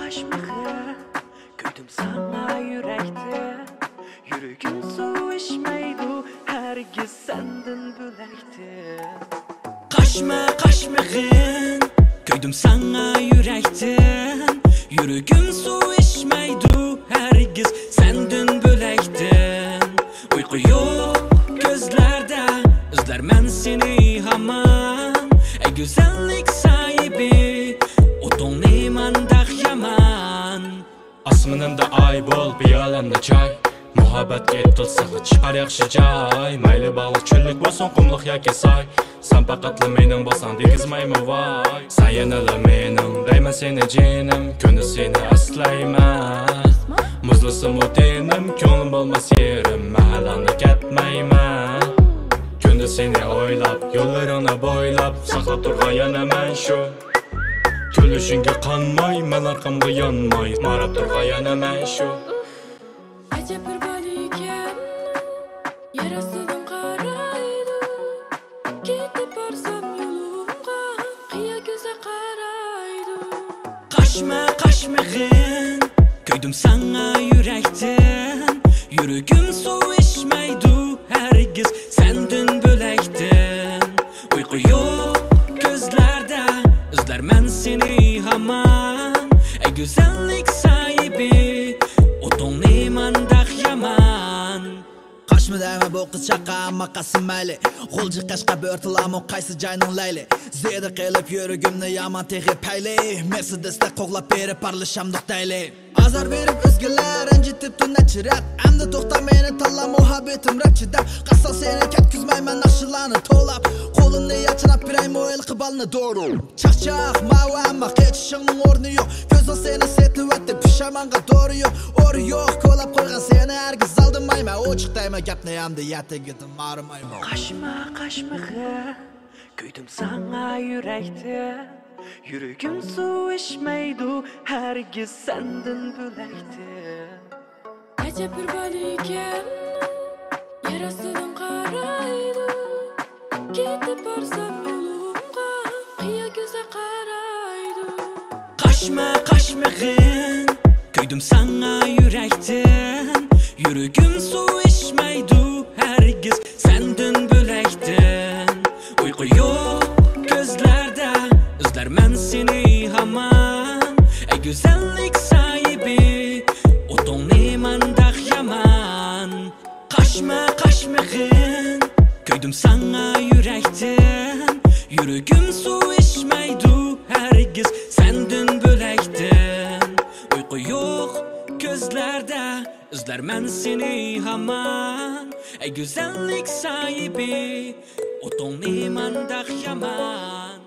kaşmığı Göydüm sana yürekte Yürügüm su içmeydi Hergiz senden bülekti Kaşmığın Göydüm sana yürekten Yürügüm su içmeydi Hergiz senden bülekten Uyku yok gözlerde Özler men seni haman güzellik sahibi Otun imandak yaman Asmınında ay bol bir alemde çay Muhabbetke tutsağı çıkar yakşı cay Mayli balık çöllük bolsun kumluk yaki say Sen pakatlı menin bolsan degizmaymi vay Sen yenili menin deymen seni cenim Könü seni aslayman Muzlusu mu denim Könlüm bolmas yerim Mahallanı ketmeyman Könü seni oylap Yollarını boylap Saklap durgan yana men şu Gülüşünge kanmay Men arkamga yanmay Marap durgan yana men şu Acep bir baliken Yarasıdan karaydı Gidip barsam yolumga Kıya göze karaydı Kaşmığın Göydüm sana yürekten Yürügüm su içmeydi Hergiz senden bülekten Uyku yok gözlerde Özler men seni haman güzellik sahibi Otun imandak yaman Kaşmı deme bu kız şaka ama kasım mayli Kolcu kaşka börtülamı kaysı cayının layli Zeydi qilip yürügümni yaman teği payli Mercedes'te qoqlap berip parlışamdık dayli Azar verip özgüler incitip tünne çırak Emdi toxta meni talla muhabbetim rakçıda Qasal seni ketkizmayman aşılanı tolap Kolumni yachınap birayım o el qıbalını doğru Çaq mavi ama geçişinin ornu yok Gözün seni setip etdi pişamanға doğru yok Oru yok kolap koygan seni hergiz aldırmayma O çıqdayma gapni yamdi yati gidim ağrımayma Kaşmığı Göydüm sana yürekte Yürügüm su içmeydi Hergiz senden bülekti Acep bir baliken Yarasıdan karaydı Gidip barsam yolumga Kıya göze karaydı Kaşmığın Göydüm sana yürekten Yürügüm su içmeydi Hergiz senden bülekten Uyku yok gözlerde Özler men seni haman güzellik sahibi Otun imandak yaman Kaşmığın Göydüm sana yürekten Yürügüm su içmeydi Hergiz senden bülekten Uyku yok gözlerde Özler men seni haman güzellik sahibi Otun imandak yaman